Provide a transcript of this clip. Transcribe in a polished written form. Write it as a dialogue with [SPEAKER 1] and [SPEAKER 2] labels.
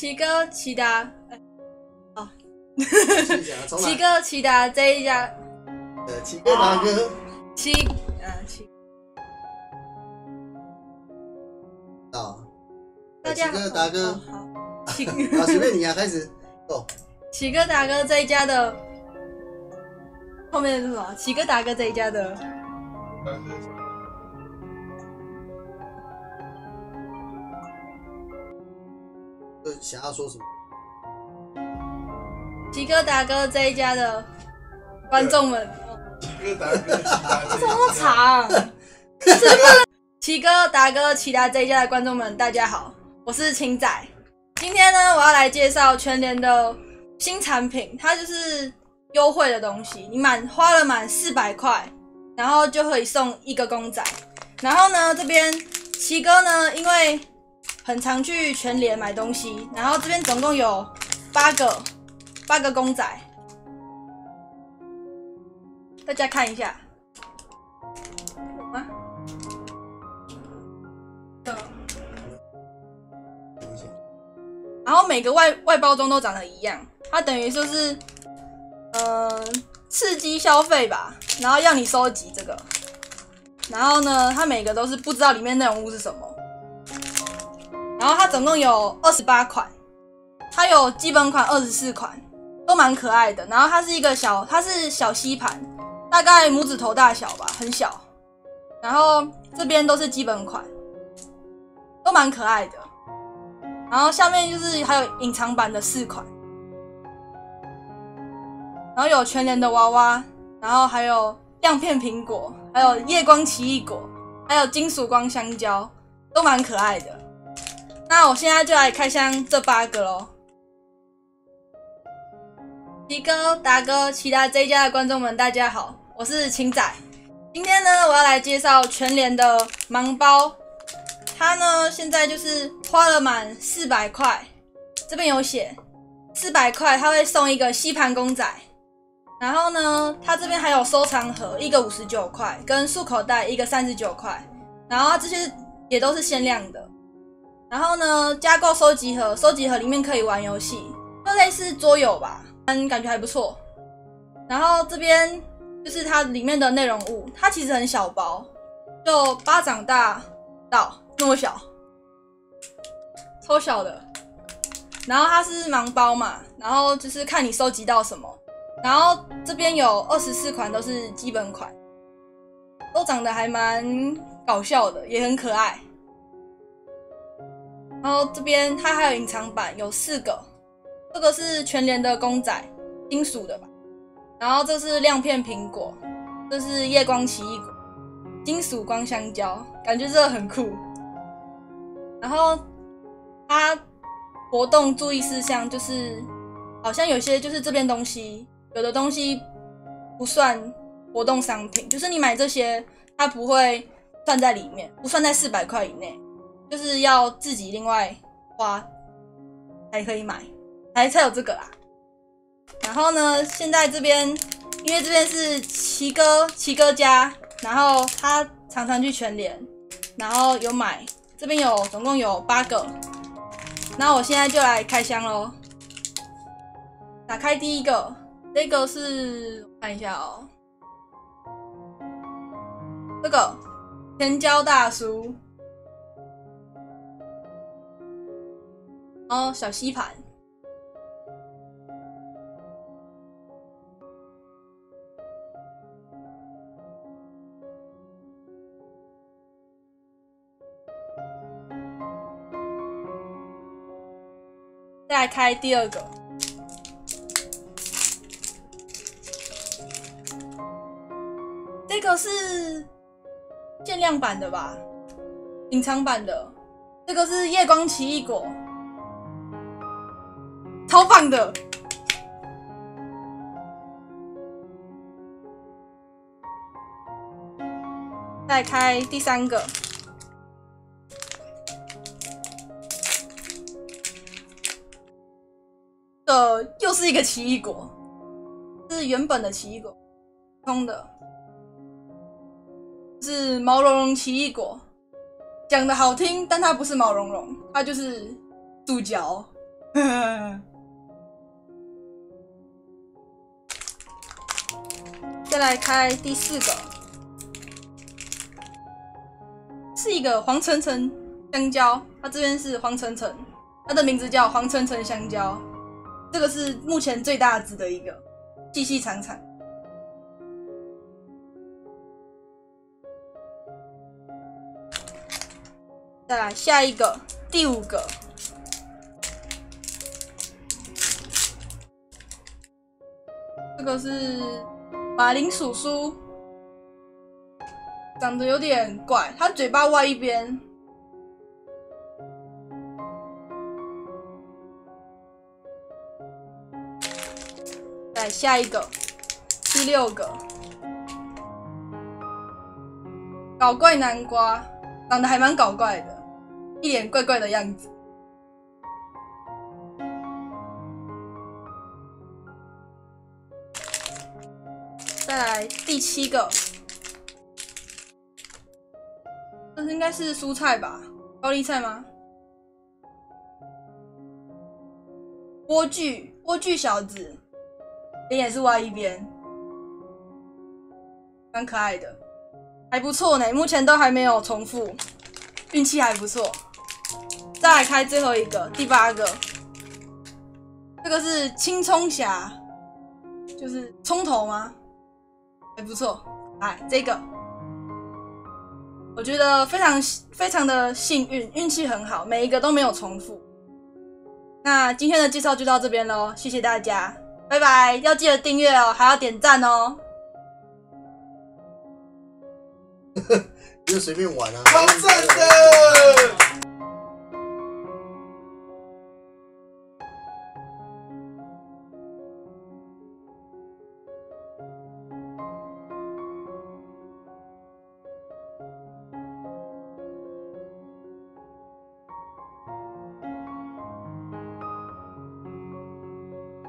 [SPEAKER 1] 奇哥奇达，哦，
[SPEAKER 2] 奇
[SPEAKER 1] 哥奇达这一家，
[SPEAKER 2] 奇哥大哥，
[SPEAKER 1] 奇
[SPEAKER 2] 啊，
[SPEAKER 1] 大家
[SPEAKER 2] 奇哥大哥，
[SPEAKER 1] 好，
[SPEAKER 2] 好，随便你啊，开始，哦，
[SPEAKER 1] 奇哥大哥这一家的后面是什么？奇哥大哥这一家的。
[SPEAKER 2] 想要说什么？
[SPEAKER 1] 奇哥大哥这一家的观众们，
[SPEAKER 3] 奇哥大哥，
[SPEAKER 1] 怎么那么长？奇哥大哥奇达这一家的观众们，大家好，我是青仔。今天呢，我要来介绍全联的新产品，它就是优惠的东西。你花了满400块，然后就可以送一个公仔。然后呢，这边奇哥呢，因为很常去全联买东西，然后这边总共有8个公仔，大家看一下，有吗？然后每个外包装都长得一样，它等于就是刺激消费吧，然后要你收集这个，然后呢，它每个都是不知道里面内容物是什么。然后它总共有28款，它有基本款24款，都蛮可爱的。然后它是小吸盘，大概拇指头大小吧，很小。然后这边都是基本款，都蛮可爱的。然后下面就是还有隐藏版的4款，然后有全联的娃娃，然后还有亮片苹果，还有夜光奇异果，还有金属光香蕉，都蛮可爱的。那我现在就来开箱这8个咯。奇哥、达哥、其他这一家的观众们，大家好，我是青仔。今天呢，我要来介绍全联的盲包。它呢，现在就是花了满400块，这边有写400块，它会送一个吸盘公仔。然后呢，它这边还有收藏盒，一个59块，跟束口袋一个39块。然后它这些也都是限量的。然后呢，加购收集盒，收集盒里面可以玩游戏，就类似桌游吧，感觉还不错。然后这边就是它里面的内容物，它其实很小包，就巴掌大到那么小，超小的。然后它是盲包嘛，然后就是看你收集到什么。然后这边有24款都是基本款，都长得还蛮搞笑的，也很可爱。然后这边它还有隐藏版，有4个，这个是全联的公仔，金属的吧。然后这是亮片苹果，这是夜光奇异果，金属光香蕉，感觉这个很酷。然后它活动注意事项就是，好像有些就是这边东西，有的东西不算活动商品，就是你买这些，它不会算在里面，不算在400块以内。就是要自己另外花才可以买，才有这个啦。然后呢，现在这边因为这边是奇哥家，然后他常常去全联，然后有买，这边总共有8个。那我现在就来开箱咯。打开第一个，这个是我看一下哦，这个甜椒大叔。然后小吸盘，再来开第2个，这个是限量版的吧，隐藏版的，这个是夜光奇异果。超棒的！再开第3个，又是一个奇异果，是原本的奇异果，通的，是毛茸茸奇异果。讲的好听，但它不是毛茸茸，它就是塑胶。 再来开第4个，是一个黄橙橙香蕉，它这边是黄橙橙，它的名字叫黄橙橙香蕉。这个是目前最大只的一个，细细长长。再来下一个，第5个。这个是马铃薯酥，长得有点怪，它嘴巴歪一边。再下一个，第6个，搞怪南瓜，长得还蛮搞怪的，一脸怪怪的样子。再来第7个，这应该是蔬菜吧？高丽菜吗？莴苣小子，脸也是歪一边，蛮可爱的，还不错呢。目前都还没有重复，运气还不错。再来开最后一个，第8个，这个是青葱侠，就是葱头吗？还不错，哎，这个我觉得非常的幸运，运气很好，每一个都没有重复。那今天的介绍就到这边咯，谢谢大家，拜拜！要记得订阅哦，还要点赞哦。
[SPEAKER 2] 就随便玩啊，
[SPEAKER 3] 超赞的。